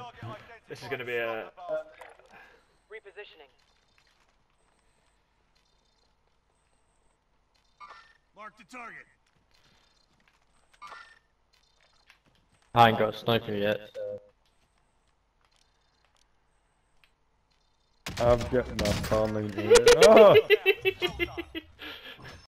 This is gonna be a... Repositioning. Mark the target. I ain't got a sniper yet, so... I'm getting my palm in here. Oh!